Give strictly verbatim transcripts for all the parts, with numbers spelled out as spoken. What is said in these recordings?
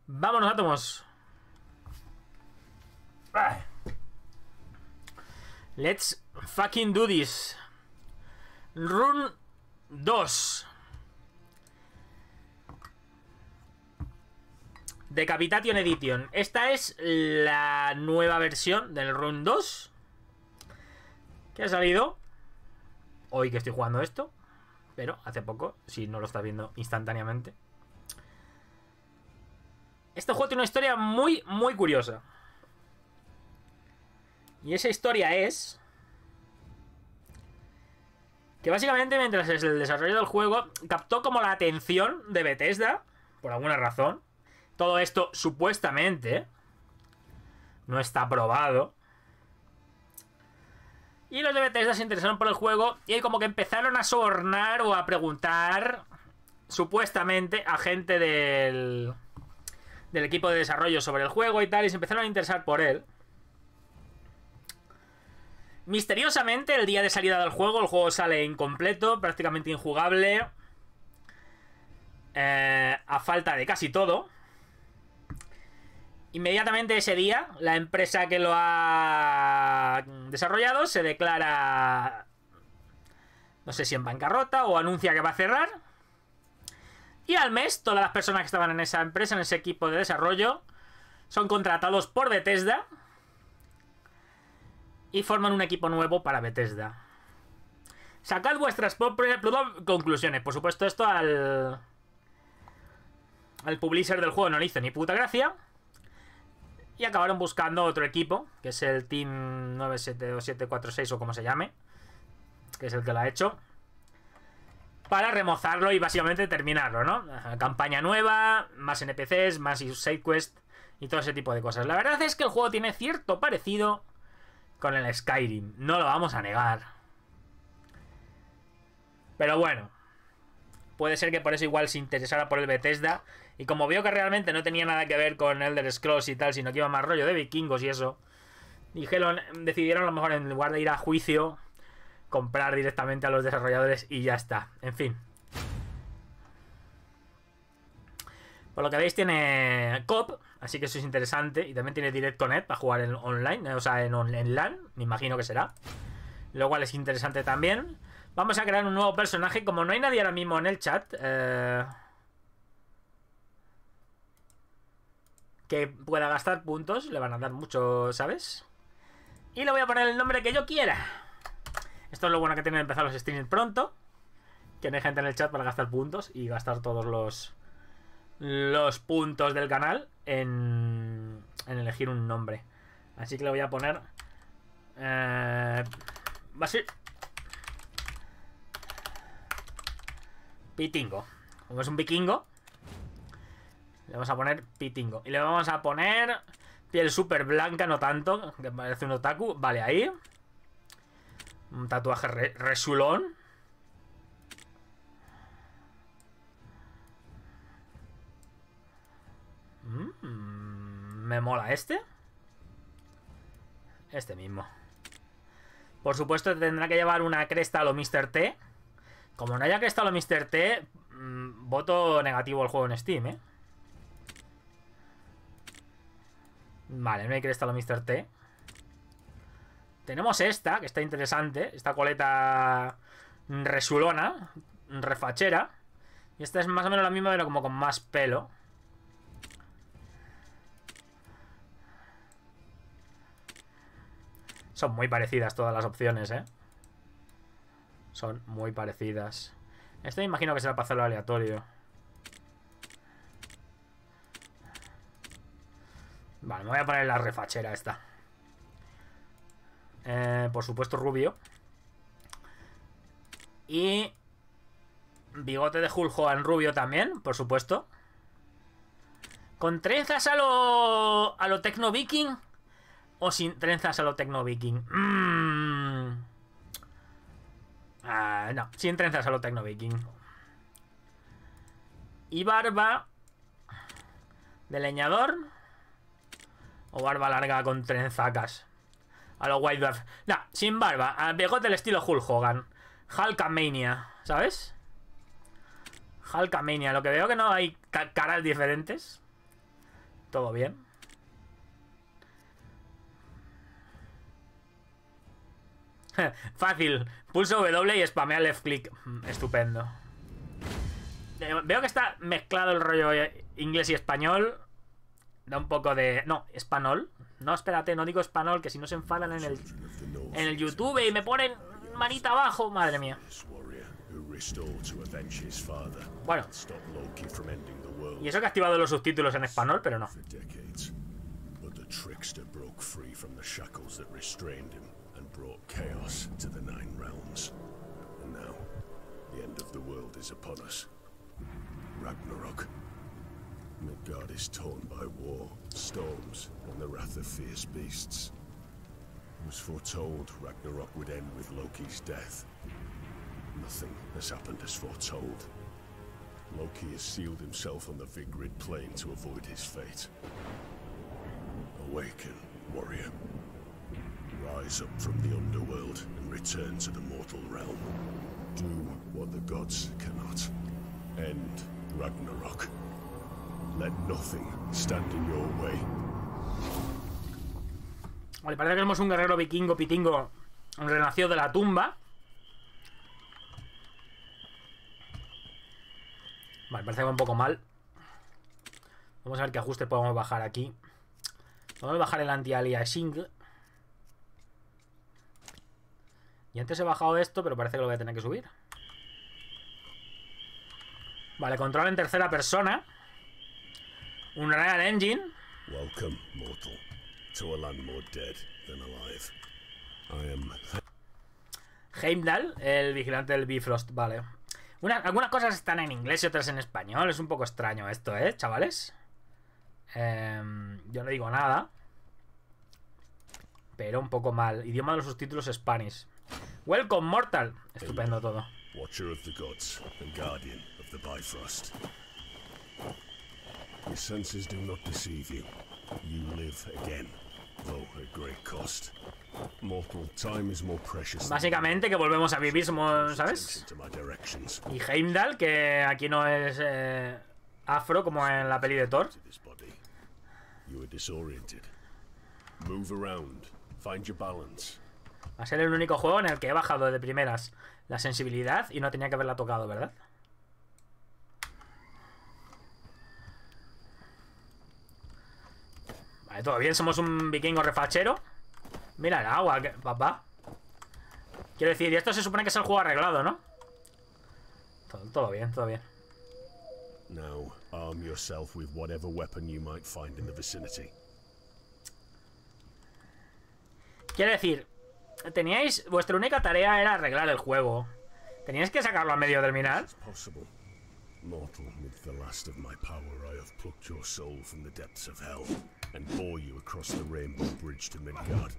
Vámonos, átomos. Let's fucking do this. Run dos. Decapitation Edition. Esta es la nueva versión del Run dos que ha salido hoy que estoy jugando esto, pero hace poco, si no lo estás viendo instantáneamente. Este juego tiene una historia muy, muy curiosa. Y esa historia es que básicamente mientras el desarrollo del juego captó como la atención de Bethesda, por alguna razón. Todo esto supuestamente no está probado. Y los de Bethesda se interesaron por el juego y como que empezaron a sobornar o a preguntar supuestamente a gente del, del equipo de desarrollo sobre el juego y tal, y se empezaron a interesar por él. Misteriosamente, el día de salida del juego, el juego sale incompleto, prácticamente injugable, eh, a falta de casi todo. Inmediatamente ese día, la empresa que lo ha desarrollado se declara, no sé si en bancarrota o anuncia que va a cerrar. Y al mes, todas las personas que estaban en esa empresa, en ese equipo de desarrollo, son contratados por Bethesda y forman un equipo nuevo para Bethesda. Sacad vuestras propias conclusiones. Por supuesto, esto al al publisher del juego no le hizo ni puta gracia. Y acabaron buscando otro equipo, que es el Team nueve siete dos siete cuatro seis o como se llame, que es el que lo ha hecho, para remozarlo y básicamente terminarlo, ¿no? Campaña nueva, más N P Cs, más sidequest y todo ese tipo de cosas. La verdad es que el juego tiene cierto parecido con el Skyrim, no lo vamos a negar. Pero bueno, puede ser que por eso igual se interesara por el Bethesda. Y como vio que realmente no tenía nada que ver con Elder Scrolls y tal, sino que iba más rollo de vikingos y eso, dijeron, decidieron a lo mejor en lugar de ir a juicio, comprar directamente a los desarrolladores y ya está. En fin. Por lo que veis tiene C O P, así que eso es interesante. Y también tiene Direct Connect para jugar en online, o sea, en, en LAN, me imagino que será. Lo cual es interesante también. Vamos a crear un nuevo personaje. Como no hay nadie ahora mismo en el chat eh, que pueda gastar puntos, le van a dar mucho, ¿sabes? Y le voy a poner el nombre que yo quiera. Esto es lo bueno que tienen empezar los streams pronto, que no hay gente en el chat para gastar puntos y gastar todos los los puntos del canal en, en elegir un nombre. Así que le voy a poner eh, va a ser Pitingo. Como es un vikingo, le vamos a poner Pitingo. Y le vamos a poner piel súper blanca, no tanto, que parece un otaku. Vale, ahí. Un tatuaje re resulón. Mm, me mola este. Este mismo. Por supuesto tendrá que llevar una cresta a lo míster T. Como no haya cresta a lo míster T, mmm, voto negativo al juego en Steam, ¿eh? Vale, no hay cresta a lo míster T. Tenemos esta, que está interesante. Esta coleta resulona, refachera. Y esta es más o menos la misma, pero como con más pelo. Son muy parecidas todas las opciones, ¿eh? Son muy parecidas. Esto me imagino que será para hacerlo aleatorio. Vale, me voy a poner la refachera esta. Eh, por supuesto rubio. Y bigote de Hulk Hogan rubio también, por supuesto. ¿Con trenzas a lo, a lo Tecno Viking? ¿O sin trenzas a lo Tecno Viking? Mmm... Uh, no, sin trenzas a lo Tecno Viking. Y barba de leñador o barba larga con trenzacas a lo White Dwarf. No, sin barba, al bigote del estilo Hulk Hogan, Hulkamania, ¿sabes? Hulkamania, lo que veo que no hay ca caras diferentes. Todo bien. Fácil. Pulso W y spamea left click. Estupendo. Eh, veo que está mezclado el rollo inglés y español. Da un poco de... No, español. No, espérate, no digo español, que si no se enfadan en el... En el YouTube y me ponen manita abajo. Madre mía. Bueno. Y eso que he activado los subtítulos en español, pero no. Brought chaos to the Nine Realms, and now the end of the world is upon us. Ragnarok. Midgard is torn by war, storms, and the wrath of fierce beasts. It was foretold Ragnarok would end with Loki's death. Nothing has happened as foretold. Loki has sealed himself on the Vigrid plane to avoid his fate. Awaken, warrior. Rise up from the underworld and return to the mortal realm. Do what the gods cannot. End Ragnarok. Let nothing stand in your way. Vale, parece que tenemos un guerrero vikingo pitingo renacido de la tumba. Vale, parece que va un poco mal. Vamos a ver qué ajustes podemos bajar aquí. Vamos a bajar el anti-aliasing. Y antes he bajado esto, pero parece que lo voy a tener que subir. Vale, control en tercera persona. Un Real Engine. Welcome, mortal, to a land more dead than alive. I am... Heimdall, el vigilante del Bifrost, vale. Una, algunas cosas están en inglés y otras en español. Es un poco extraño esto, ¿eh, chavales? Eh, yo no digo nada. Pero un poco mal. Idioma de los subtítulos Spanish. Welcome, mortal. Estupendo todo. Watcher of the gods and guardian of the Bifrost. Your senses do not deceive you. You live again, though at great cost. Mortal, time is more precious. Básicamente que volvemos a vivir, somos, ¿sabes? Y Heimdall, que aquí no es eh, afro como en la peli de Thor. You are disoriented. Move around. Find your balance. Va a ser el único juego en el que he bajado de primeras la sensibilidad y no tenía que haberla tocado, ¿verdad? Vale, todo bien, somos un vikingo refachero. Mira el agua, que, papá. Quiero decir, y esto se supone que es el juego arreglado, ¿no? Todo, todo bien, todo bien. Now, arm yourself with whatever weapon you might find in the vicinity. Quiero decir, teníais... Vuestra única tarea era arreglar el juego. ¿Teníais que sacarlo a medio terminar? Mortal, with the last of my power, I have plucked your soul from the depths of hell and bore you across the Rainbow Bridge to Midgard.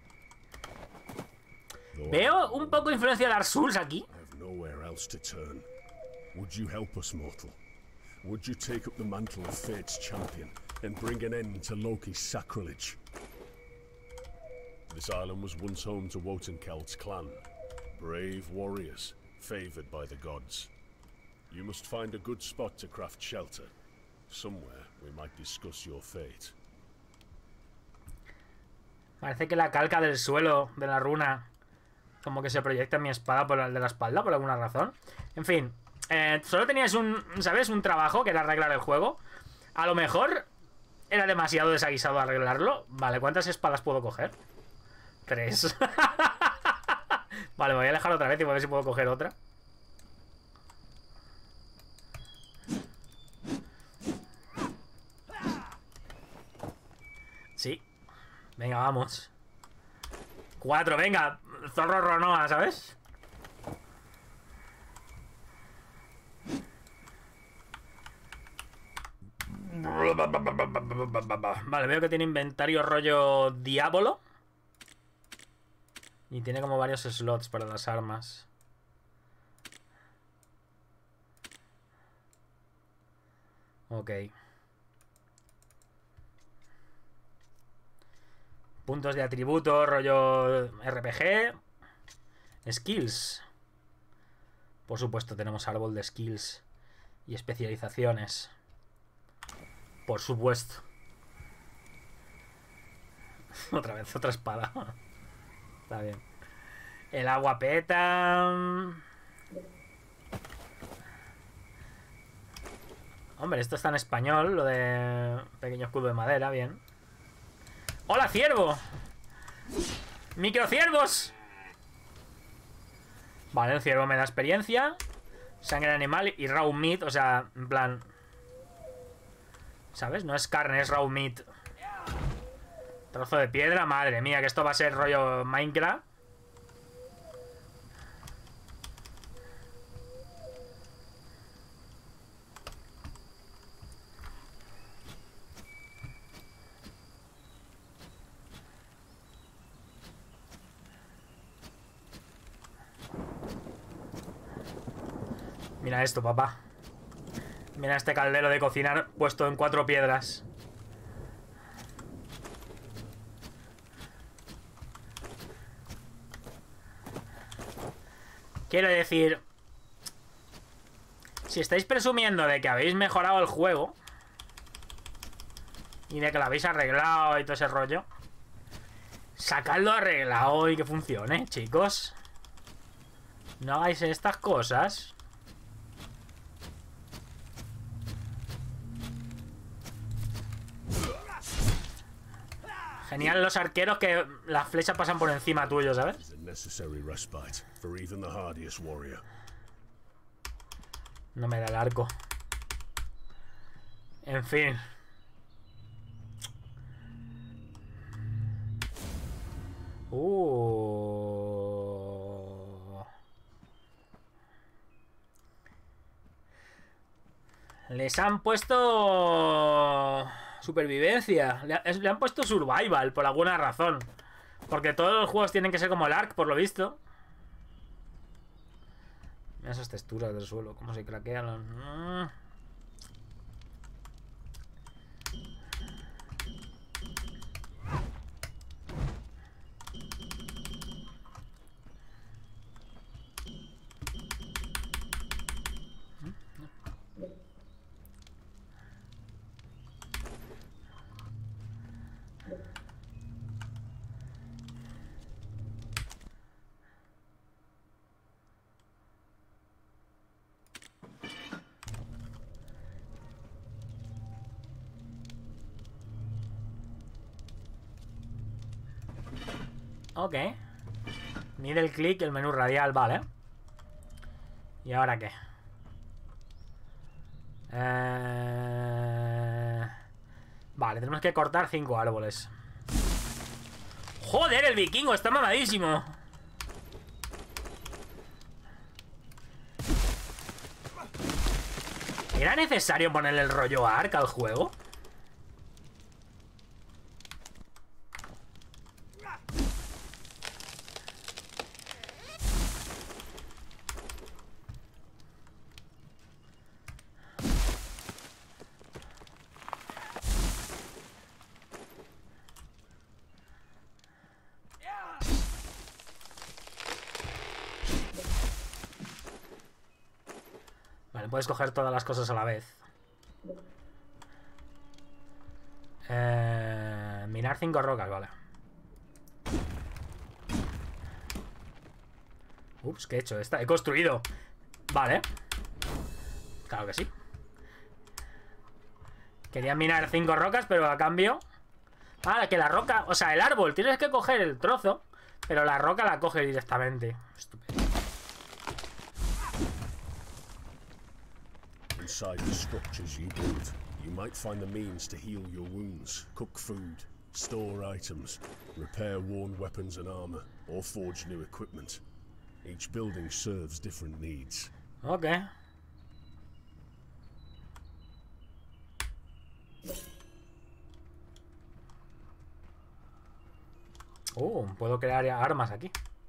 Veo un poco influencia de Dark Souls aquí. I have nowhere else to turn. Would you help us, mortal? Would you take up the mantle of Fate's champion and bring an end to Loki's sacrilege? This island was once home to Wotankeld's clan. Brave warriors, favored by the gods. You must find a good spot to craft shelter. Somewhere we might discuss your fate. Parece que la calca del suelo de la runa como que se proyecta en mi espada por el de la espalda, por alguna razón. En fin, eh, solo teníais un, ¿sabes? Un trabajo que era arreglar el juego. A lo mejor era demasiado desaguisado arreglarlo. Vale, ¿cuántas espadas puedo coger? Tres. Vale, me voy a alejar otra vez y voy a ver si puedo coger otra. Sí. Venga, vamos. Cuatro, venga. Zorro Ronoa, ¿sabes? Vale, veo que tiene inventario rollo diablo. Y tiene como varios slots para las armas. Ok. Puntos de atributo, rollo R P G. Skills. Por supuesto tenemos árbol de skills y especializaciones. Por supuesto. Otra vez, otra espada. Está bien. El agua peta. Hombre, esto está en español, lo de pequeño escudo de madera, bien. ¡Hola, ciervo! ¡Microciervos! Vale, el ciervo me da experiencia. Sangre animal y raw meat, o sea, en plan... ¿Sabes? No es carne, es raw meat. Trozo de piedra, madre mía, que esto va a ser rollo Minecraft. Mira esto, papá. Mira este caldero de cocinar puesto en cuatro piedras. Quiero decir, si estáis presumiendo de que habéis mejorado el juego y de que lo habéis arreglado y todo ese rollo, sacadlo arreglado y que funcione, chicos. No hagáis estas cosas. Genial los arqueros que las flechas pasan por encima tuyo, ¿sabes? No me da el arco. En fin. Uh. Les han puesto... supervivencia. Le, le han puesto survival por alguna razón. Porque todos los juegos tienen que ser como el Ark, por lo visto. Mira esas texturas del suelo, cómo se craquean los... Mm. Ok. Middle click, el menú radial, vale. ¿Y ahora qué? Eh... Vale, tenemos que cortar cinco árboles. ¡Joder, el vikingo! Está mamadísimo. ¿Era necesario ponerle el rollo Ark al juego? Puedes coger todas las cosas a la vez. Eh, minar cinco rocas, vale. Ups, ¿qué he hecho? Esta, he construido. Vale. Claro que sí. Quería minar cinco rocas, pero a cambio... Ah, que la roca... O sea, el árbol, tienes que coger el trozo, pero la roca la coge directamente. Estúpido. Inside the structures you build, you might find the means to heal your wounds, cook food, store items, repair worn weapons and armor, or forge new equipment. Each building serves different needs. Okay. Oh, puedo crear armas aquí.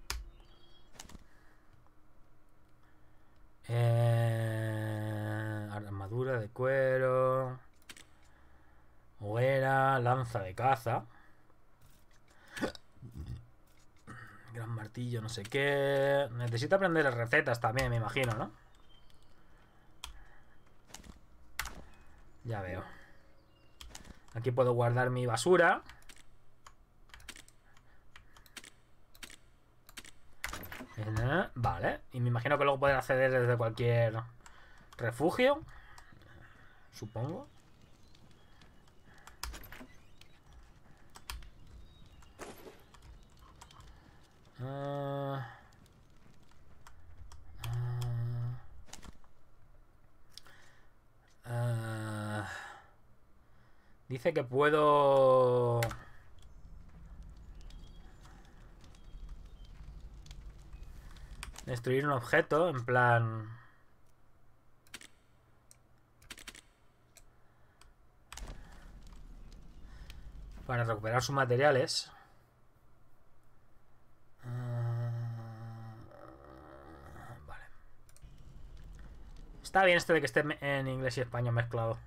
Eh, armadura de cuero. Hoguera, lanza de caza. Gran martillo, no sé qué. Necesito aprender recetas también, me imagino, ¿no? Ya veo. Aquí puedo guardar mi basura. Eh, Vale. Y me imagino que luego pueden acceder desde cualquier refugio. Supongo. Uh, uh, uh, dice que puedo... destruir un objeto, en plan... para recuperar sus materiales. Uh, vale. Está bien esto de que esté en inglés y español mezclado.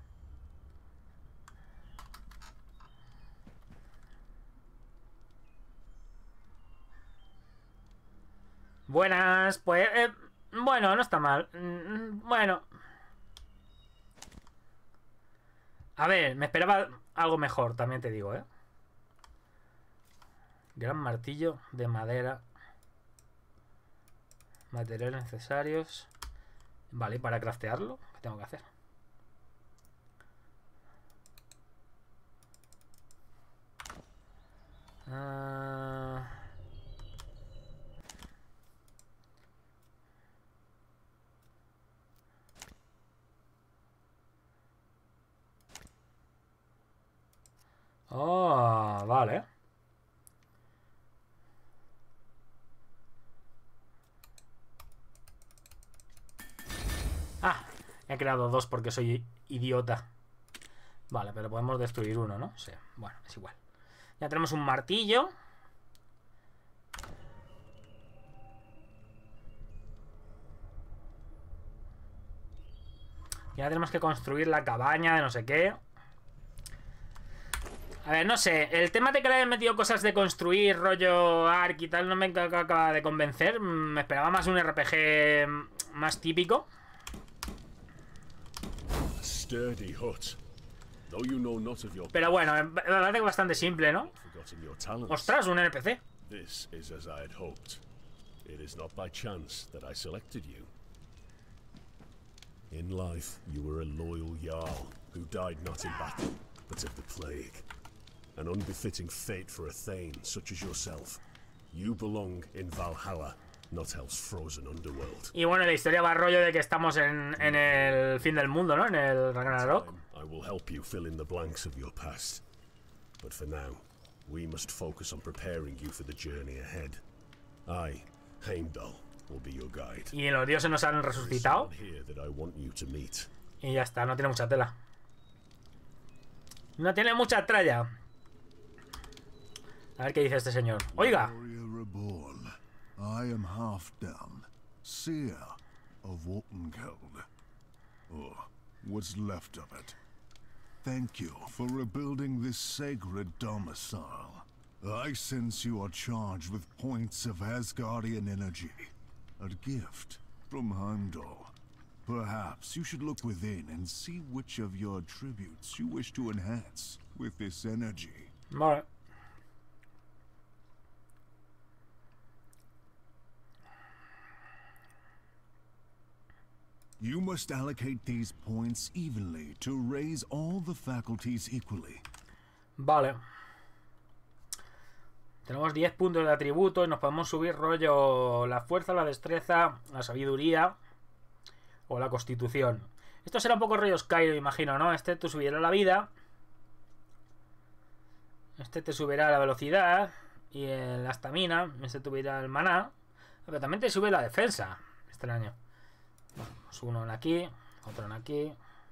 Buenas, pues... Eh, bueno, no está mal. Bueno. A ver, me esperaba algo mejor, también te digo, ¿eh? Gran martillo de madera. Materiales necesarios. Vale, ¿y para craftearlo? ¿Qué tengo que hacer? Uh... Oh, vale. Ah, he creado dos porque soy idiota. Vale, pero podemos destruir uno, ¿no? Sí, bueno, es igual. Ya tenemos un martillo. Ya tenemos que construir la cabaña de no sé qué. A ver, no sé, el tema de que le hayan metido cosas de construir, rollo Ark y tal, no me acaba de convencer. Me esperaba más un R P G más típico. Pero bueno, me parece bastante simple, ¿no? Ostras, un N P C. In life, you were a loyal Jarl who died not in battle, but of the plague. An unbefitting fate for a Thane such as yourself. You belong in Valhalla, not Hell's frozen underworld. Y bueno, la historia va rollo de que estamos en, en el fin del mundo, ¿no? En el Ragnarok. I will help you fill in the blanks of your past. But for now, we must focus on preparing you for the journey ahead. I, Heimdall, will be your guide. Y los dioses nos han resucitado. Y ya está, no tiene mucha tela. No tiene mucha tralla. A ver qué dice este señor. Oiga. I am Halfdan, seer of Wolfengeld. Or what's left of it. Thank you for rebuilding this sacred domicile. I sense you are charged with points of Asgardian energy. A gift from Heimdall. Perhaps you should look within and see which of your attributes you wish to enhance with this energy. Vale. You must allocate these points evenly to raise all the faculties equally. Vale. Tenemos diez puntos de atributo y nos podemos subir rollo la fuerza, la destreza, la sabiduría o la constitución. Esto será un poco rollo Skyrim, imagino, ¿no? Este te subirá la vida. Este te subirá la velocidad y la estamina. Este te subirá el maná. Pero también te sube la defensa. Extraño. Vamos, uno en aquí, otro en aquí.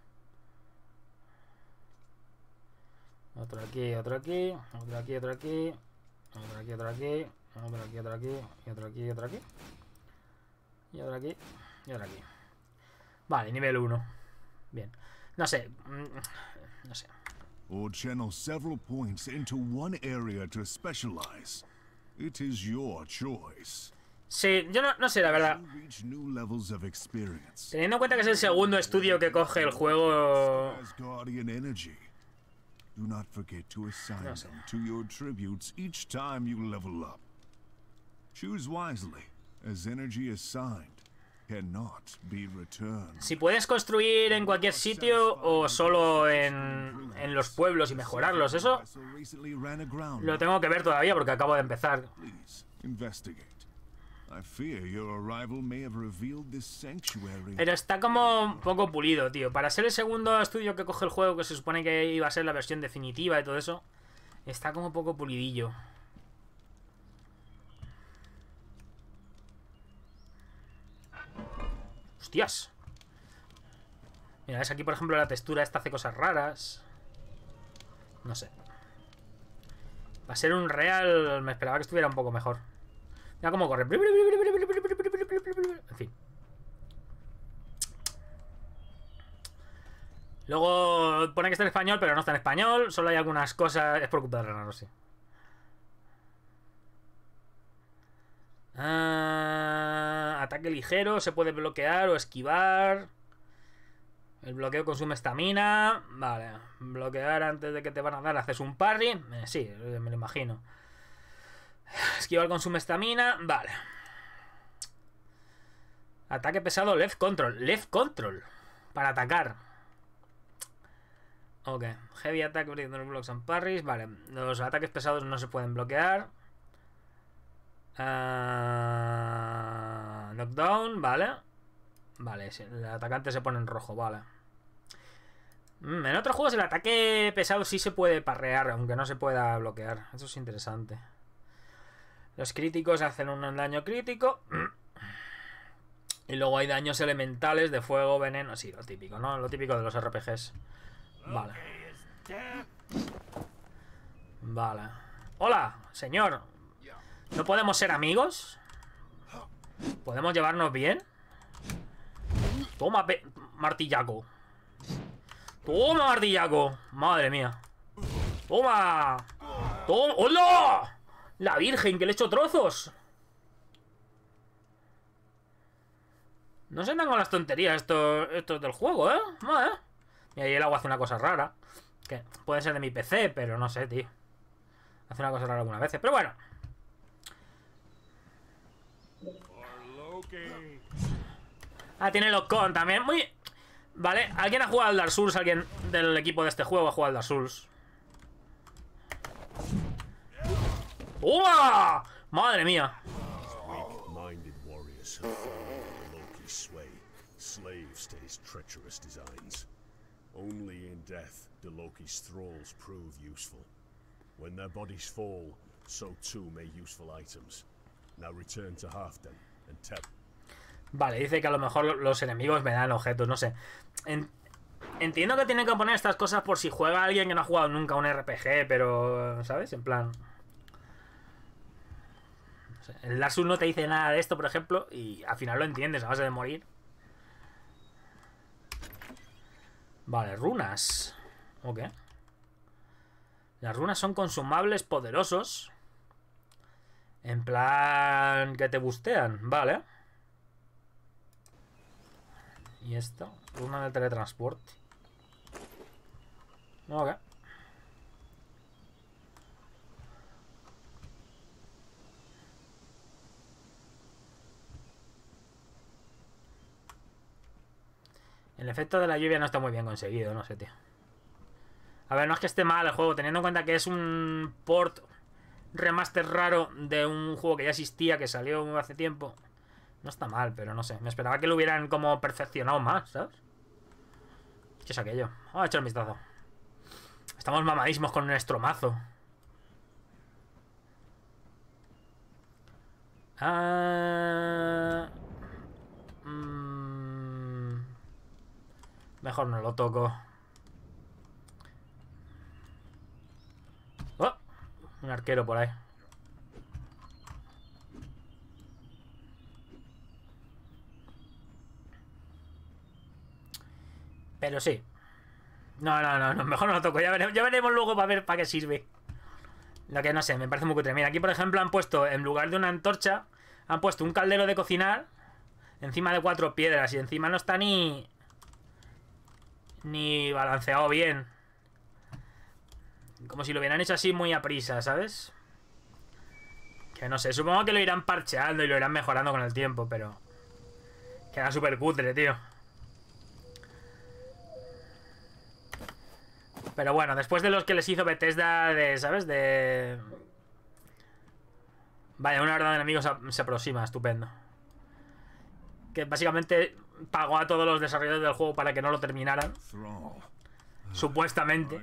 Otro aquí, otro aquí, otro aquí, otro aquí. Otro aquí, otro aquí, otro aquí, otro aquí, y otro aquí, otro aquí. Y otro aquí, y otro aquí. Vale, nivel uno. Bien. No sé. No sé. Or channel several points into one area to specialize. It is your choice. Sí, yo no, no sé, la verdad. Teniendo en cuenta que es el segundo estudio que coge el juego. Do not forget to assign them to your tributes each time you level up. Choose wisely, as energy assigned cannot be returned. Si puedes construir en cualquier sitio o solo en, en los pueblos y mejorarlos, eso lo tengo que ver todavía porque acabo de empezar. Please investigate. I fear your arrival may have revealed this sanctuary. Pero está como un poco pulido, tío. Para ser el segundo estudio que coge el juego, que se supone que iba a ser la versión definitiva y todo eso, está como un poco pulidillo. ¡Hostias! Mira, ves aquí, por ejemplo, la textura esta hace cosas raras. No sé. Va a ser un real... Me esperaba que estuviera un poco mejor. Mira cómo corre. En fin. Luego pone que está en español, pero no está en español. Solo hay algunas cosas... Es por culpa de Renaro, sí. Ah, ataque ligero, se puede bloquear o esquivar. El bloqueo consume estamina. Vale, bloquear antes de que te van a dar. Haces un parry. Eh, sí, me lo imagino. Esquivar consume estamina. Vale. Ataque pesado, left control. Left control. Para atacar. Ok. Heavy attack, blocks and parries. Vale. Los ataques pesados no se pueden bloquear. Uh, knockdown, vale. Vale, el atacante se pone en rojo, vale. Mm, en otros juegos el ataque pesado sí se puede parrear, aunque no se pueda bloquear. Eso es interesante. Los críticos hacen un daño crítico. Y luego hay daños elementales de fuego, veneno. Sí, lo típico, ¿no? Lo típico de los R P Gs. Vale. Vale. Hola, señor. ¿No podemos ser amigos? ¿Podemos llevarnos bien? Toma, martillaco. Toma, martillaco. Madre mía. Toma. Toma. ¡Hola! La virgen, que le he hecho trozos. No se andan con las tonterías estos, estos del juego, ¿eh? No, ¿eh? Y ahí el agua hace una cosa rara. Que puede ser de mi P C, pero no sé, tío. Hace una cosa rara algunas veces, pero bueno. Ah, tiene los con también. Muy... Vale, ¿alguien ha jugado al Dark Souls? ¿Alguien del equipo de este juego ha jugado al Dark Souls? ¡Uah! ¡Madre mía! Only in death do Loki's thralls prove useful. When their bodies fall, so too may useful items. Now return to Halfdan and tell. Vale, dice que a lo mejor los enemigos me dan objetos, no sé. En... Entiendo que tienen que poner estas cosas por si juega alguien que no ha jugado nunca un R P G, pero... ¿Sabes? En plan... No sé. El Dark Souls no te dice nada de esto, por ejemplo, y al final lo entiendes a base de morir. Vale, runas. Ok. Las runas son consumables poderosos. En plan... que te bustean, vale. Y esto, runa de teletransporte. Ok. El efecto de la lluvia no está muy bien conseguido, no sé, tío. A ver, no es que esté mal el juego, teniendo en cuenta que es un port remaster raro de un juego que ya existía, que salió hace tiempo. No está mal, pero no sé. Me esperaba que lo hubieran como perfeccionado más, ¿sabes? ¿Qué es aquello? Vamos a echar un vistazo. Estamos mamadísimos con un estromazo. Ah... Mm... Mejor no lo toco. Oh, un arquero por ahí. Pero sí. No, no, no, no, mejor no lo toco. Ya veremos, ya veremos luego para ver para qué sirve. Lo que no sé, me parece muy cutre. Mira, aquí por ejemplo han puesto, en lugar de una antorcha, han puesto un caldero de cocinar encima de cuatro piedras. Y encima no está ni... ni balanceado bien. Como si lo hubieran hecho así muy a prisa, ¿sabes? Que no sé, supongo que lo irán parcheando y lo irán mejorando con el tiempo, pero... Queda súper cutre, tío. Pero bueno, después de los que les hizo Bethesda de, ¿sabes? De... Vaya, una horda de enemigos se aproxima, estupendo. Que básicamente pagó a todos los desarrolladores del juego para que no lo terminaran. Supuestamente.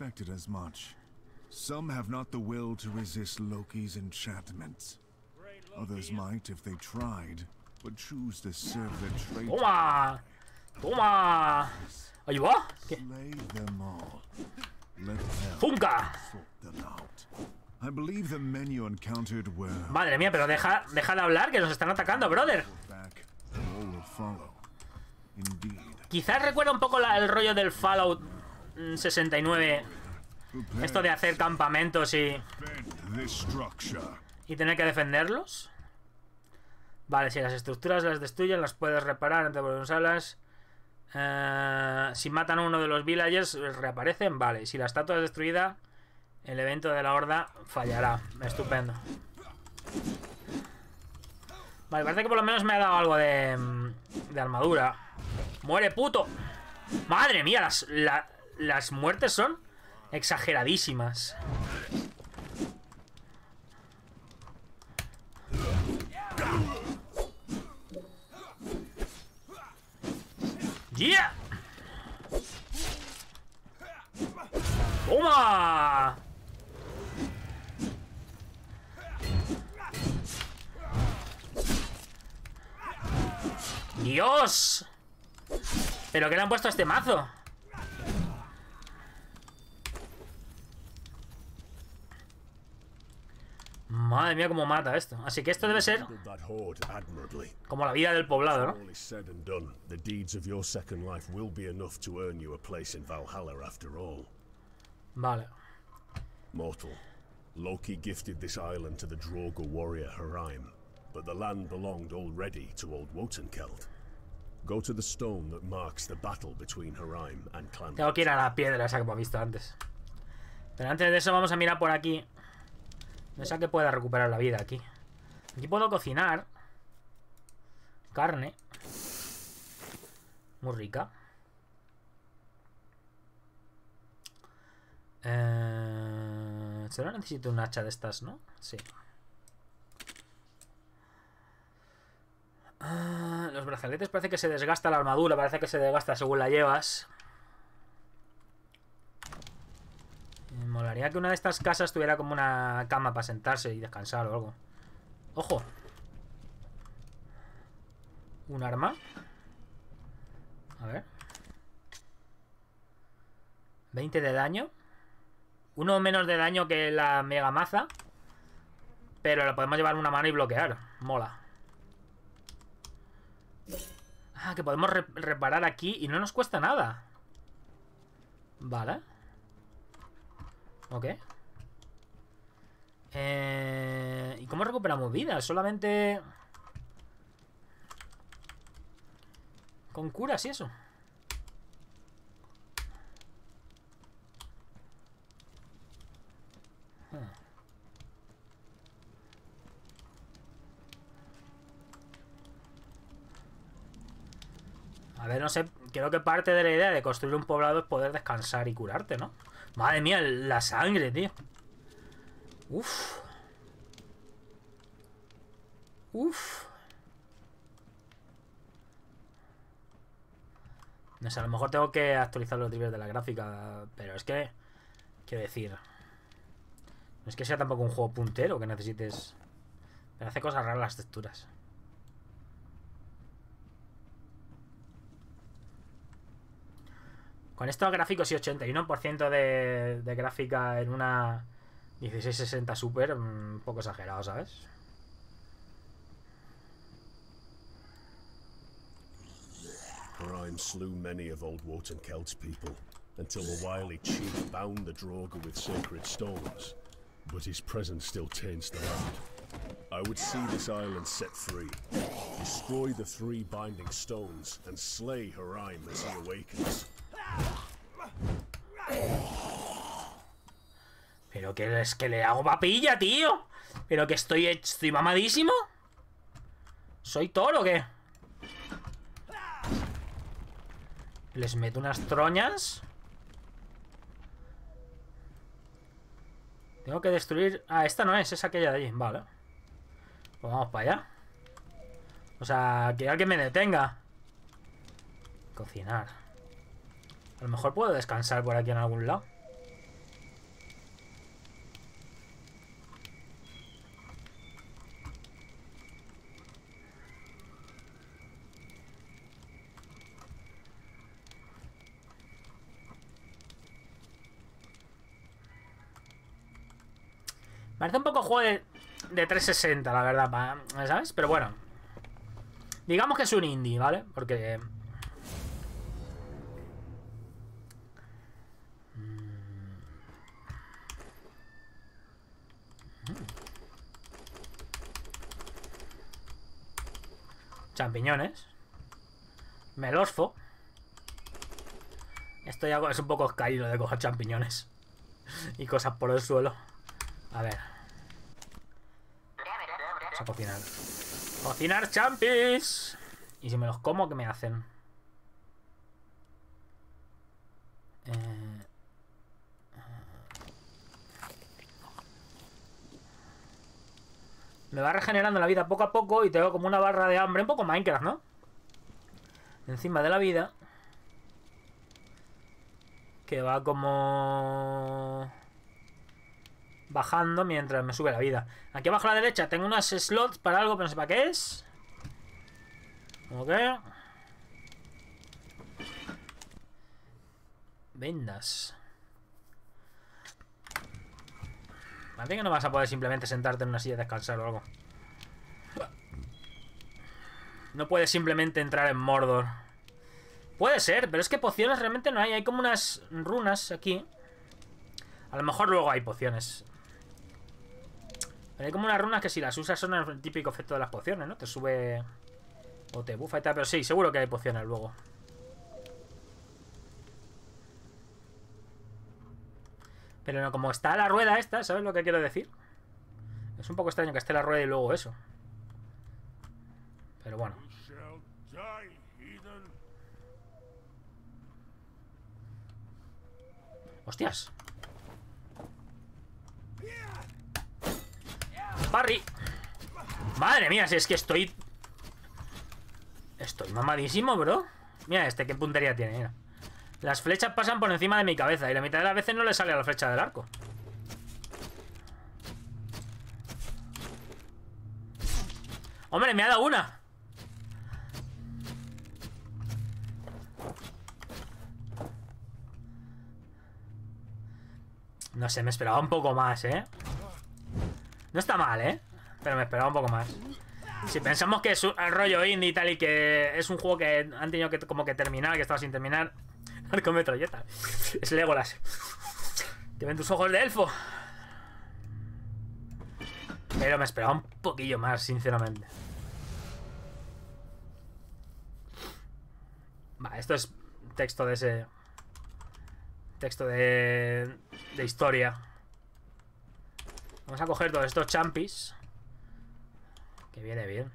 Some have not the will to resist Loki's enchantments. Others might if they tried, but choose to serve their traitor. ¡Toma! ¡Toma! ¿Ahí va? ¿Qué? Slay them all. Let hell ¡Funka! sort them out. I believe the men you encountered were Madre mía, pero deja, deja de hablar, que nos están atacando, brother. back. All will follow. Indeed. Quizás recuerda un poco la- el rollo del Fallout mm, sesenta y nueve. Esto de hacer campamentos y, Defend this structure. y tener que defenderlos. Vale, si las estructuras las destruyen, las puedes reparar antes de usarlas. Eh, si matan a uno de los villagers, reaparecen. Vale, si la estatua es destruida, el evento de la horda fallará. Estupendo. Vale, parece que por lo menos me ha dado algo de, de armadura. ¡Muere, puto! ¡Madre mía! Las, la- las muertes son exageradísimas. ¡Yeah! ¡Toma! ¡Dios! ¿Pero qué le han puesto a este mazo? Madre mía, cómo mata esto. Así que esto debe ser Handled that horde admirably. como la vida del poblado, ¿no? All is said and done. The deeds of your second life will be enough to earn you a place in Valhalla after all. Vale. Mortal, Loki gifted this island to the Draugr warrior Haraim, but the land belonged already to old Wotankeld. Go to the stone that marks the battle between Haraim and Clan. Tengo que ir a la piedra esa que hemos visto antes. Pero antes de eso vamos a mirar por aquí. No sé que pueda recuperar la vida aquí. Aquí puedo cocinar carne. Muy rica. Eh... Solo necesito un hacha de estas, ¿no? Sí. Ah, los brazaletes parece que se desgasta la armadura. Parece que se desgasta según la llevas. Me molaría que una de estas casas tuviera como una cama para sentarse y descansar o algo. ¡Ojo! ¿Un arma? A ver. veinte de daño. Uno menos de daño que la mega maza. Pero la podemos llevar en una mano y bloquear. Mola. Ah, que podemos re reparar aquí y no nos cuesta nada. Vale. Ok. Eh, ¿Y cómo recuperamos vida? Solamente... con curas y eso. Hmm. A ver, no sé. Creo que parte de la idea de construir un poblado es poder descansar y curarte, ¿no? Madre mía, la sangre, tío. Uf. Uf. No sé, a lo mejor tengo que actualizar los drivers de la gráfica. Pero es que... Quiero decir... No es que sea tampoco un juego puntero que necesites... Pero hace cosas raras las texturas. Con estos gráficos y ochenta y uno por ciento de, de gráfica en una dieciséis sesenta Super, un poco exagerado, ¿sabes? Haraim slew many of old Wotankeld's people, until the wily chief bound the Draugr with sacred stones. But his presence still taints the land. I would see this island set free, destroy the three binding stones, and slay Haraim as he awakens. Pero Pero que es que le hago papilla, tío. Pero que estoy, estoy mamadísimo. ¿Soy toro o qué? Les meto unas troñas. Tengo que destruir... Ah, esta no es, es aquella de allí. Vale. Pues vamos para allá. O sea, que alguien me detenga. Cocinar. A lo mejor puedo descansar por aquí en algún lado. Parece un poco juego de, de trescientos sesenta, la verdad, ¿sabes? Pero bueno. Digamos que es un indie, ¿vale? Porque... Champiñones. Melosfo. Esto ya es un poco caído de coger champiñones. Y cosas por el suelo. A ver. Vamos a cocinar. ¡Cocinar champis! Y si me los como, ¿qué me hacen? Eh... Me va regenerando la vida poco a poco y tengo como una barra de hambre. Un poco Minecraft, ¿no? Encima de la vida. Que va como... bajando mientras me sube la vida. Aquí abajo a la derecha tengo unas slots para algo, pero no sé para qué es. Ok. Vendas. Parece que no vas a poder simplemente sentarte en una silla y descansar o algo. No puedes simplemente entrar en Mordor. Puede ser, pero es que pociones realmente no hay. Hay como unas runas aquí. A lo mejor luego hay pociones. Pero hay como unas runas que si las usas son el típico efecto de las pociones, ¿no? Te sube o te bufa y tal. Pero sí, seguro que hay pociones luego. Pero no, como está la rueda esta, ¿sabes lo que quiero decir? Es un poco extraño que esté la rueda y luego eso. Pero bueno. ¡Hostias! ¡Parry! Madre mía, si es que estoy... Estoy mamadísimo, bro. Mira este, qué puntería tiene, mira. Las flechas pasan por encima de mi cabeza y la mitad de las veces no le sale a la flecha del arco. ¡Hombre, me ha dado una! No sé, me esperaba un poco más, ¿eh? No está mal, ¿eh? Pero me esperaba un poco más. Si pensamos que es un rollo indie y tal y que es un juego que han tenido que como que terminar, que estaba sin terminar... Arco metralleta. Es Legolas. Que ven tus ojos de elfo. Pero me esperaba un poquillo más, sinceramente. Va, esto es texto de ese... Texto de... De historia. Vamos a coger todos estos champis. Que viene bien.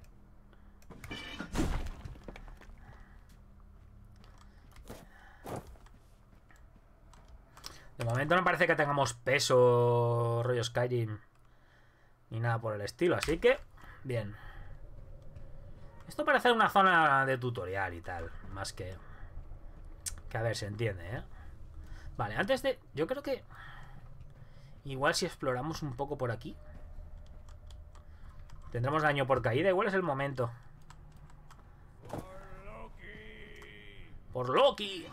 De momento no parece que tengamos peso rollo Skyrim ni nada por el estilo, así que bien. Esto parece una zona de tutorial y tal, más que que a ver, se entiende, ¿eh? Vale, antes de... Yo creo que igual si exploramos un poco por aquí tendremos daño por caída, igual es el momento. Por Loki.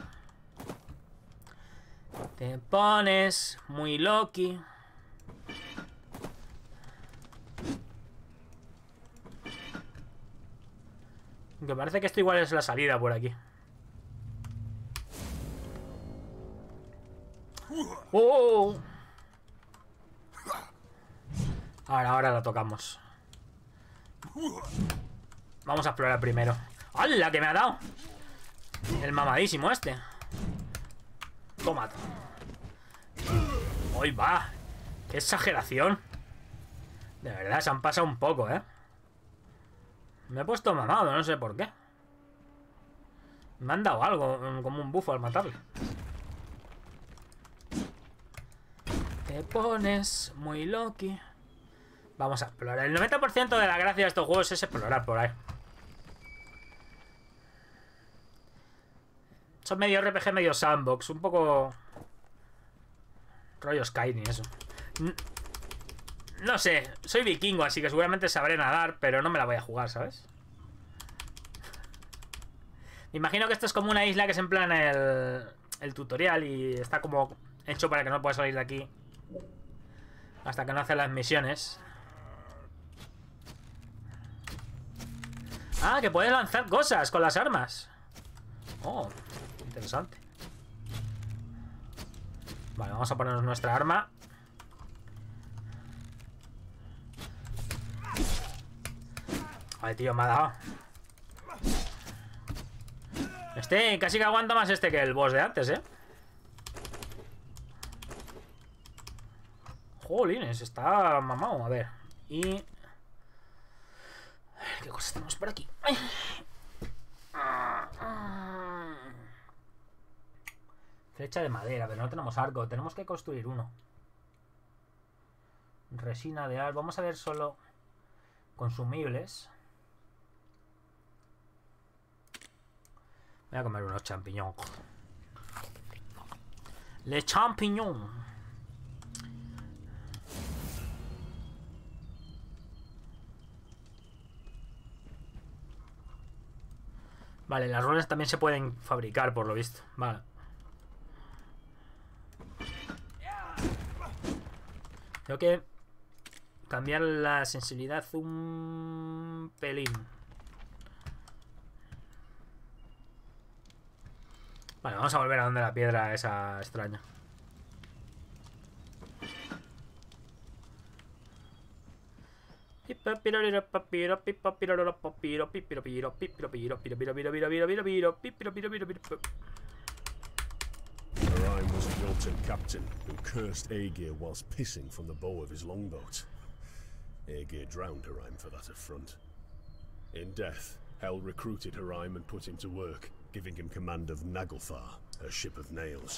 Te pones muy Loki. Que parece que esto igual es la salida por aquí. ¡Oh! Ahora, ahora la tocamos. Vamos a explorar primero. ¡Hala! Que me ha dado el mamadísimo este. Tómate. ¡Hoy va! Qué exageración. De verdad, se han pasado un poco, ¿eh? Me he puesto mamado, no sé por qué. Me han dado algo, como un bufo al matarle. Te pones muy loqui. Vamos a explorar. El noventa por ciento de la gracia de estos juegos es explorar por ahí. Son medio R P G, medio sandbox. Un poco... rollo Skyrim, eso. No sé, soy vikingo, así que seguramente sabré nadar, pero no me la voy a jugar, ¿sabes? Me imagino que esto es como una isla que es en plan el, el tutorial y está como hecho para que no puedas salir de aquí hasta que no hace las misiones. Ah, que puedes lanzar cosas con las armas. Oh, interesante. Vale, vamos a ponernos nuestra arma. Ay, tío, me ha dado. Este casi que aguanta más este que el boss de antes, ¿eh? Jolines, está mamado. A ver. Y... a ver, ¿qué cosas tenemos por aquí? Ay. Flecha de madera, pero no tenemos arco. Tenemos que construir uno. Resina de ar. Vamos a ver solo consumibles. Voy a comer unos champiñones. Le champiñón. Vale, las runas también se pueden fabricar, por lo visto. Vale. Tengo que cambiar la sensibilidad un pelín. Vale, vamos a volver a donde la piedra esa extraña. Hiraim was a Jotun captain who cursed Aegir whilst pissing from the bow of his longboat. Aegir drowned Hiraim for that affront. In death, Hel recruited Hiraim and put him to work, giving him command of Naglfar, her ship of nails.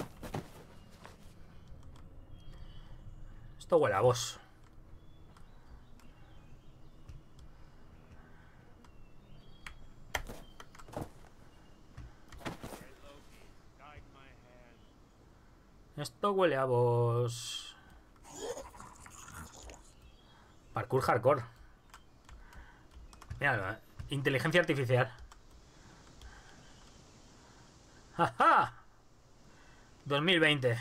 Esto huele a boss. Esto huele a boss. Parkour hardcore. Mira, ¿eh? Inteligencia artificial. ¡Ajá! dos mil veinte.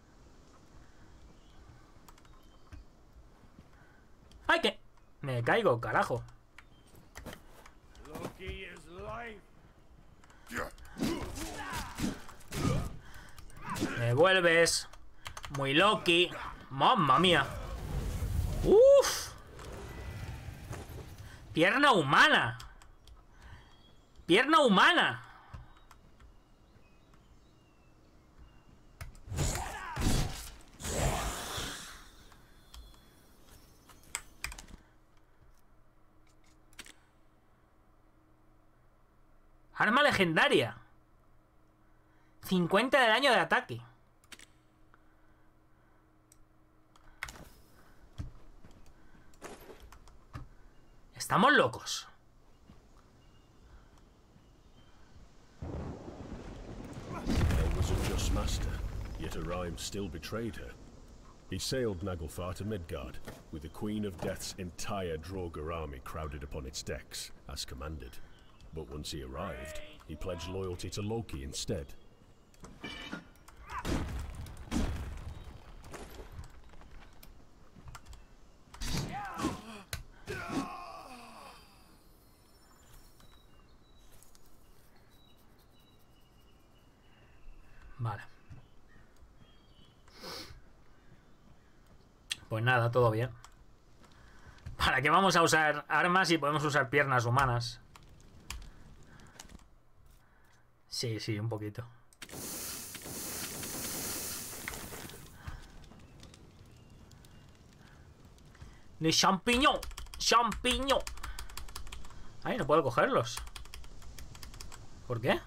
¡Ay, que! Me caigo, carajo. Me vuelves muy Loki. Mamma mía. Uf. Pierna humana. Pierna humana. Arma legendaria. cincuenta de daño de ataque. Estamos locos. Hel was a just master, yet Hiraim still betrayed her. He sailed Naglfar to Midgard, with the Queen of Death's entire Draugr army crowded upon its decks, as commanded. But once he arrived, he pledged loyalty to Loki instead. Vale. Pues nada, todo bien. ¿Para qué vamos a usar armas si podemos usar piernas humanas? Sí, sí, un poquito. De champiñón. Champiñón. Ay, no puedo cogerlos. ¿Por qué?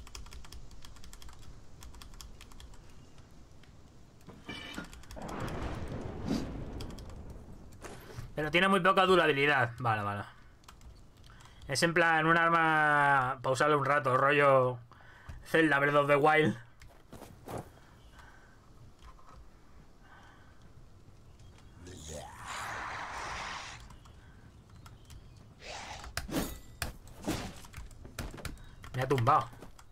Pero tiene muy poca durabilidad. Vale, vale. Es en plan un arma para usarlo un rato, rollo Zelda Breath of the Wild. Me ha tumbado.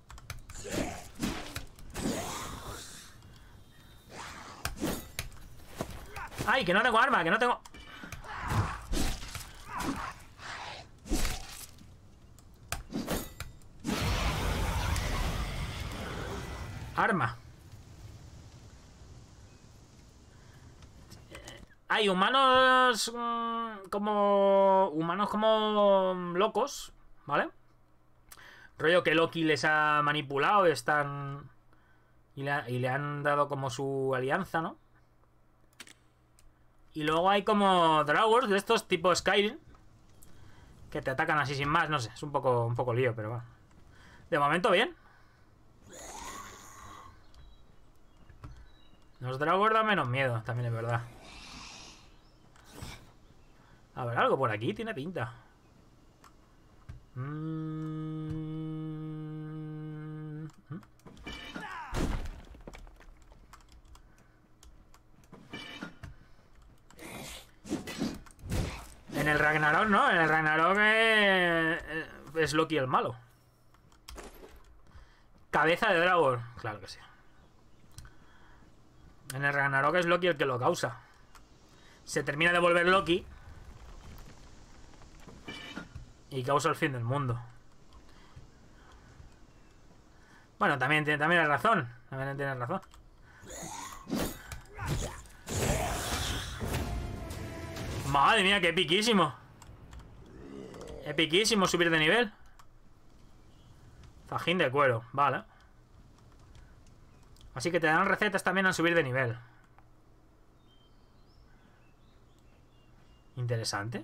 ¡Ay, que no tengo arma! ¡Que no tengo! Arma. Hay humanos mmm, como... Humanos como locos, ¿vale? Rollo que Loki les ha manipulado, están... Y le, y le han dado como su alianza, ¿no? Y luego hay como Dragors de estos tipo Skyrim, que te atacan así sin más, no sé, es un poco, un poco lío, pero bueno. De momento bien. Los Dragors dan menos miedo, también es verdad. A ver, algo por aquí tiene pinta. Mm... En el Ragnarok, ¿no? En el Ragnarok eh, es Loki el malo. Cabeza de dragón. Claro que sí. En el Ragnarok es Loki el que lo causa. Se termina de volver Loki y causa el fin del mundo. Bueno, también, también tienes razón. También tienes razón. Madre mía, qué epiquísimo. Epiquísimo subir de nivel. Fajín de cuero, vale. Así que te dan recetas también al subir de nivel. Interesante.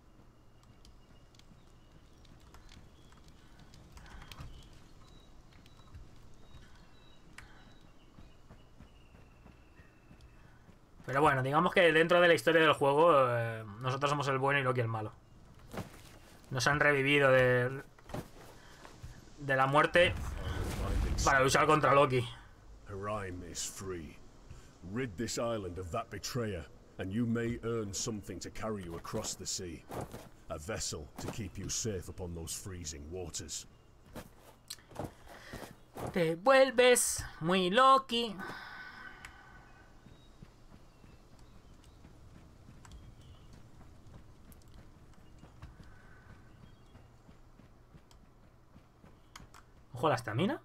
Pero bueno, digamos que dentro de la historia del juego eh, nosotros somos el bueno y Loki el malo. Nos han revivido de, de la muerte para luchar contra Loki. Haraim is free. Rid this island of that betrayer, and you may earn something to carry you across the sea. A vessel to keep you safe upon those freezing waters. Te vuelves muy Loki. Ojo, la estamina.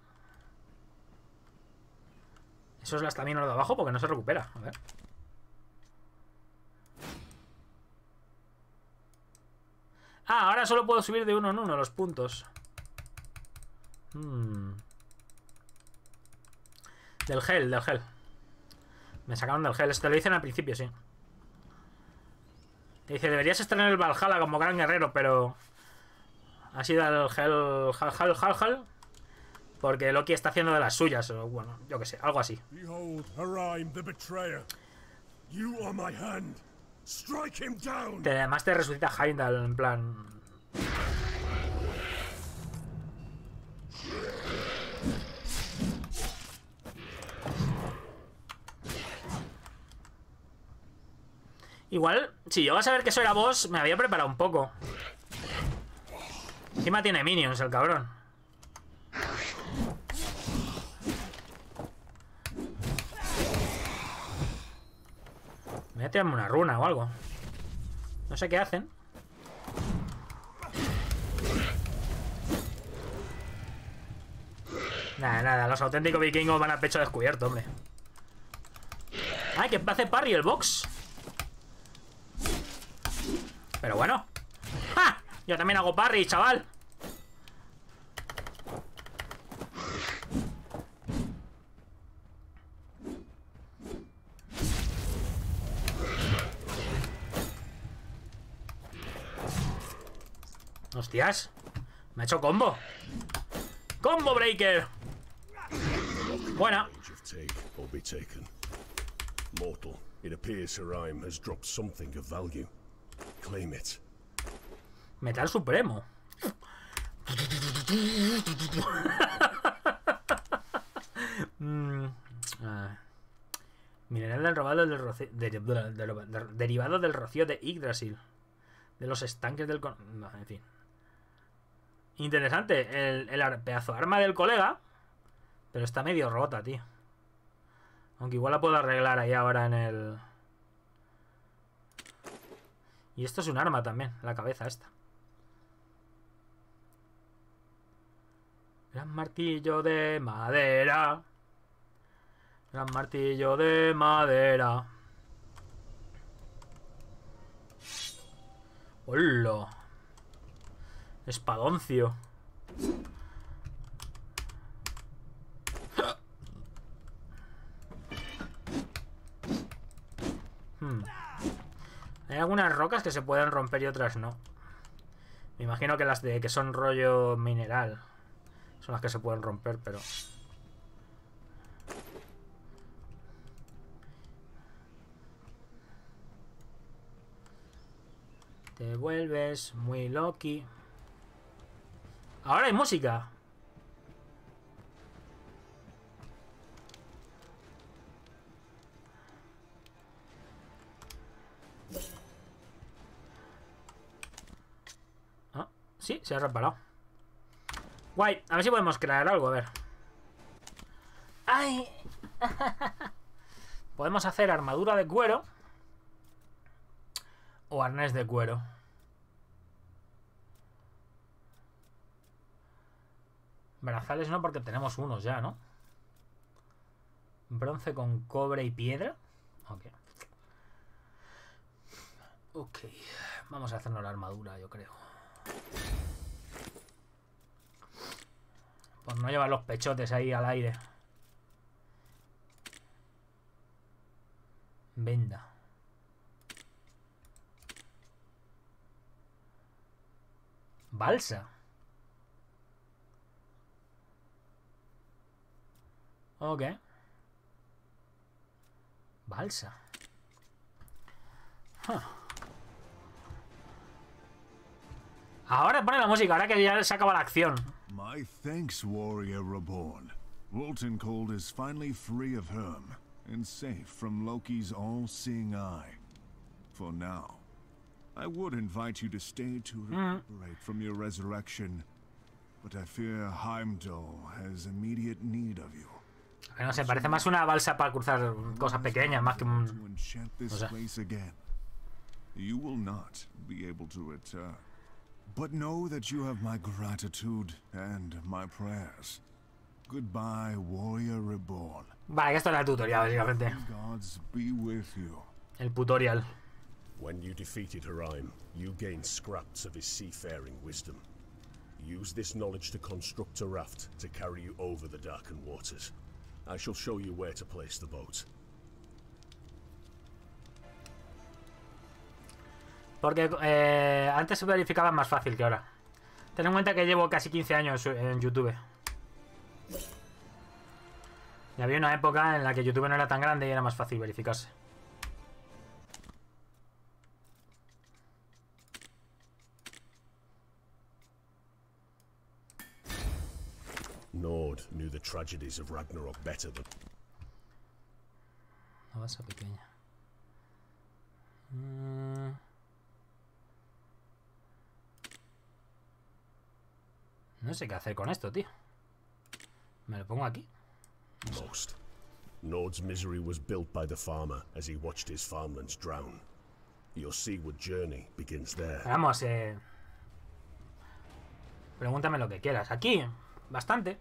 Eso es la estamina de abajo porque no se recupera. A ver. Ah, ahora solo puedo subir de uno en uno los puntos. Hmm. Del gel, del gel. Me sacaron del gel. Esto lo dicen al principio, sí. Te dice, deberías estar en el Valhalla como gran guerrero, pero... Ha sido el gel... Hal, hal, hal, hal. Porque Loki está haciendo de las suyas, o bueno, yo que sé, algo así. Behold, Haraim the betrayer. You are my hand. Strike him down. Te, además te resucita Heimdall, en plan... Igual, si yo vas a ver que eso era boss, me había preparado un poco. Encima tiene minions el cabrón. Voy a tirarme una runa o algo. No sé qué hacen. Nada, nada, los auténticos vikingos van a pecho descubierto, hombre. Ay, que hace parry el box. Pero bueno. ¡Ja! Yo también hago parry, chaval. Hostias. Me ha hecho combo. Combo breaker. Buena. Mortal, it appears Hiraim has dropped something of value. Claim it. Metal supremo. mm, ah. Mineral del robado del rocío, de, de, de, de, de, derivado del rocío de Yggdrasil. De los estanques del... No, en fin. Interesante. El, el pedazo de arma del colega. Pero está medio rota, tío. Aunque igual la puedo arreglar ahí ahora en el... Y esto es un arma también. La cabeza esta. Gran martillo de madera. Gran martillo de madera. ¡Hola! Espadoncio. Hmm. Hay algunas rocas que se pueden romper y otras no. Me imagino que las de que son rollo mineral son las que se pueden romper, pero... Te vuelves muy loqui. Ahora hay música. Ah, sí, se ha reparado. Guay, a ver si podemos crear algo, a ver. ¡Ay! Podemos hacer armadura de cuero. O arnés de cuero. Brazales no, porque tenemos unos ya, ¿no? Bronce con cobre y piedra. Ok. Ok. Vamos a hacernos la armadura, yo creo. Por no llevar los pechotes ahí al aire. Venda. Balsa. Ok. Balsa. Huh. Ahora pone la música, ahora que ya se acaba la acción. My thanks, Warrior Reborn. Woltencold is finally free of Herm and safe from Loki's all-seeing eye. For now. I would invite you to stay to recuperate mm. from your resurrection, but I fear Heimdall has immediate need of you. No sé, parece más una balsa para cruzar cosas pequeñas, más que un... O sea. You will not be able to return, but know that you have my gratitude and my prayers. Goodbye, Warrior Reborn. Vale, esto era el tutorial, básicamente. Gods be with you. El tutorial. When you defeated Hiraim, you gained scraps of his seafaring wisdom. Use this knowledge to construct a raft to carry you over the darkened waters. I shall show you where to place the boat. Porque eh, antes se verificaba más fácil que ahora. Ten en cuenta que llevo casi quince años en YouTube. Y había una época en la que YouTube no era tan grande y era más fácil verificarse. Nord knew the tragedies of Ragnarok better than... Una balsa pequeña. Mm. No sé qué hacer con esto, tío. ¿Me lo pongo aquí? Most. Nord's misery was built by the farmer as he watched his farmlands drown. Your seaward journey begins there. Vamos, eh... Pregúntame lo que quieras. Aquí, bastante.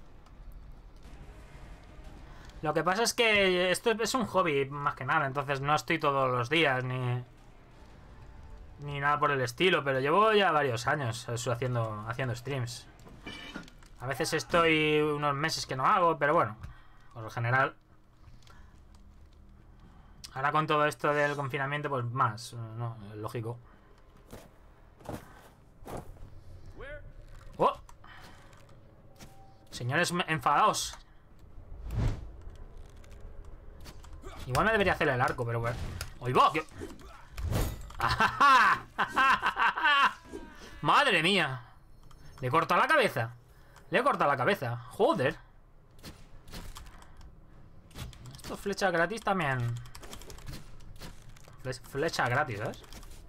Lo que pasa es que esto es un hobby, más que nada. Entonces no estoy todos los días, ni... Ni nada por el estilo. Pero llevo ya varios años eso, haciendo, haciendo streams. A veces estoy unos meses que no hago, pero bueno, por lo general. Ahora con todo esto del confinamiento, pues más, no, es lógico. Señores enfadados. Igual me debería hacer el arco, pero bueno. ¡Oigo! ¿Qué? ¡Madre mía! Le he cortado la cabeza. Le he cortado la cabeza. Joder. Esto es flecha gratis también. Fle flecha gratis, ¿sabes?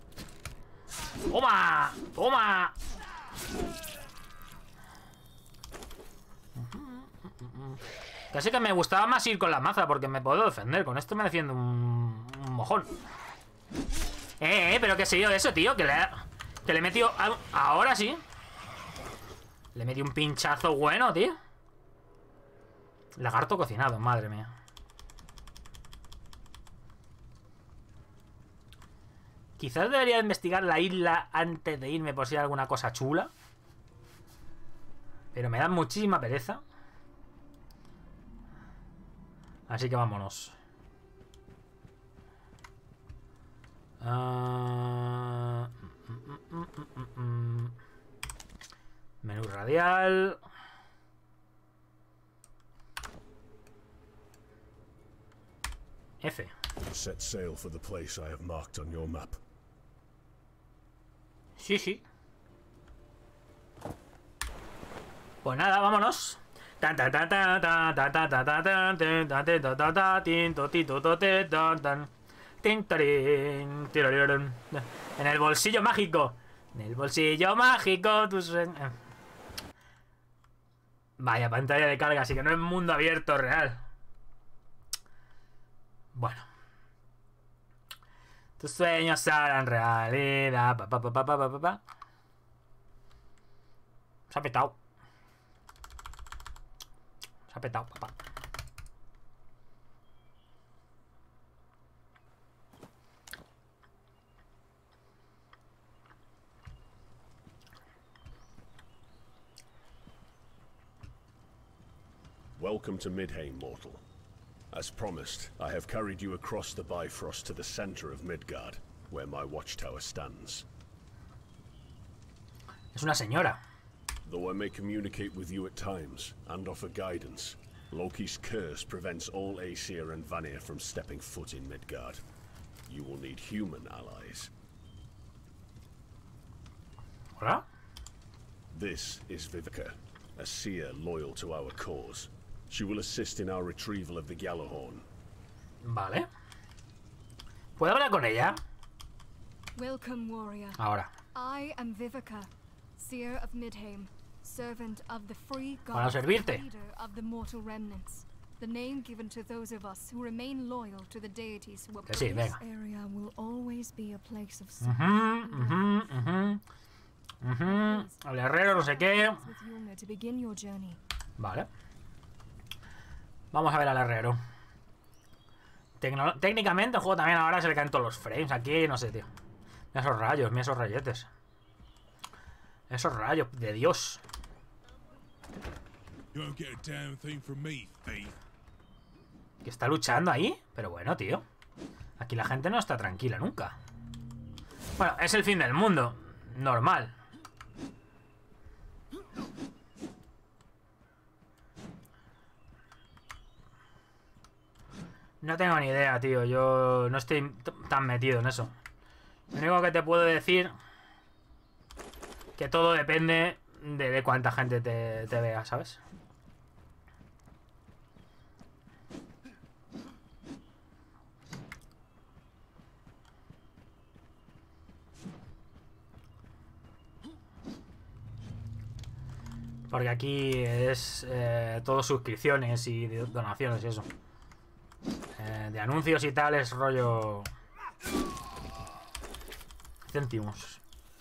¡Toma! ¡Toma! Casi que me gustaba más ir con la maza porque me puedo defender. Con esto me defiendo un, un mojón. Eh, eh, pero qué sé yo de eso, tío. Que le, que le he metido... A, ahora sí. Le metí un pinchazo bueno, tío. Lagarto cocinado, madre mía. Quizás debería investigar la isla antes de irme por si hay alguna cosa chula. Pero me da muchísima pereza. Así que vámonos. Uh... Mm, mm, mm, mm, mm. Menú radial. F. Set sail for the place I have marked on your map. Sí, sí. Pues nada, vámonos. En el bolsillo mágico. En el bolsillo mágico. Tus... Vaya pantalla de carga, así que no es mundo abierto real. Bueno. Tus sueños harán realidad. Pa, pa, pa, pa, pa, pa, pa. Se ha petado. Se ha petado, papá. Welcome to Midheim, mortal. As promised, I have carried you across the Bifrost to the center of Midgard, where my watchtower stands. Es una señora. Though I may communicate with you at times, and offer guidance, Loki's curse prevents all Aesir and Vanir from stepping foot in Midgard. You will need human allies. ¿Hola? This is Vivica, a seer loyal to our cause. She will assist in our retrieval of the Gjallarhorn. Vale. ¿Puedo hablar con ella? Welcome, warrior. Ahora. I am Vivica, seer of Midheim, servant of the free Para gods, servirte. leader of the mortal remnants. The name given to those of us who remain loyal to the deities who Que sí, this venga. area will always be a place of Mhm, mhm, mhm. Mhm. El herrero, no sé qué. with Yulna to begin your journey. Vale. Vamos a ver al herrero. Tecno Técnicamente el juego también ahora se le caen todos los frames. Aquí, no sé, tío. Mira esos rayos, mira esos rayetes. Esos rayos, de Dios. You won't get a damn thing from me, thief. Que está luchando ahí. Pero bueno, tío. Aquí la gente no está tranquila nunca. Bueno, es el fin del mundo. Normal. No tengo ni idea, tío. Yo no estoy tan metido en eso. Lo único que te puedo decir... Que todo depende de, de cuánta gente te, te vea, ¿sabes? Porque aquí es eh, todo suscripciones y donaciones y eso. Eh, de anuncios y tal es rollo... Céntimos.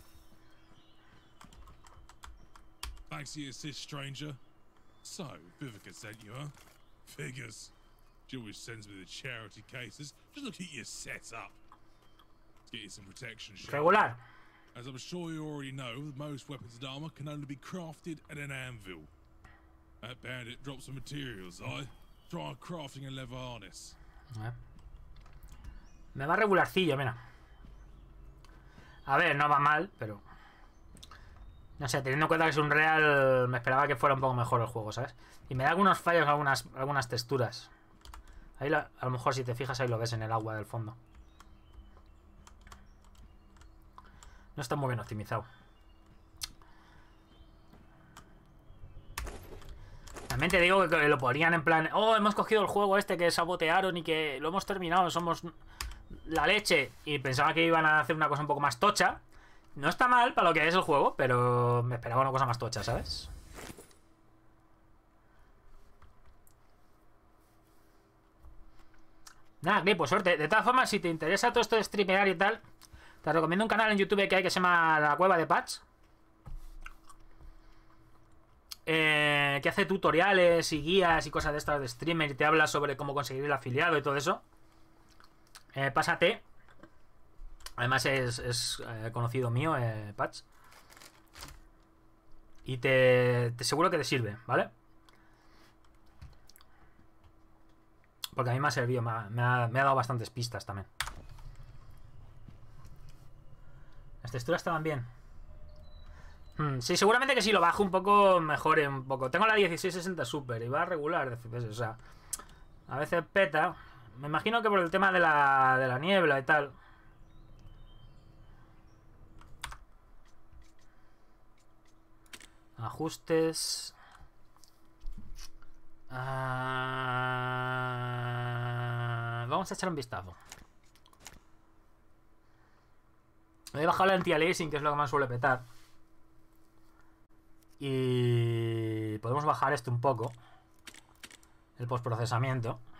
Thanks for your assist, stranger. So, Vivica sent you, huh? Figures. She always sends me the charity cases. Just look at your setup. Let's get you some protection, shall we? Regular. As I'm sure you already know, most weapons and armor can only be crafted at an anvil. That bandit dropped some materials, I. Try crafting a leather harness. Eh. Me va regularcillo, mira. A ver, no va mal, pero... No sé, teniendo en cuenta que es un Real, me esperaba que fuera un poco mejor el juego, ¿sabes? Y me da algunos fallos, algunas, algunas texturas. Ahí la, a lo mejor si te fijas ahí lo ves en el agua del fondo. No está muy bien optimizado. También te digo que lo ponían en plan, oh, hemos cogido el juego este que sabotearon y que lo hemos terminado, somos la leche. Y pensaba que iban a hacer una cosa un poco más tocha. No está mal para lo que es el juego, pero me esperaba una cosa más tocha, ¿sabes? Nada, Clip, pues suerte. De todas formas, si te interesa todo esto de streamear y tal, te recomiendo un canal en YouTube que hay que se llama La Cueva de Patch. Eh, que hace tutoriales y guías y cosas de estas de streamer y te habla sobre cómo conseguir el afiliado y todo eso. Eh, pásate. Además es, es eh, conocido mío, eh, Patch. Y te, te seguro que te sirve, ¿vale? Porque a mí me ha servido, me ha, me ha, me ha dado bastantes pistas también. Las texturas estaban bien. Hmm, sí, seguramente que si lo bajo un poco, mejore un poco. Tengo la dieciséis sesenta Super y va a regular de F P S, o sea, a veces peta. Me imagino que por el tema de la, de la niebla y tal. Ajustes. Ah, vamos a echar un vistazo. He bajado el anti-aliasing, que es lo que más suele petar. Y podemos bajar esto un poco. El postprocesamiento.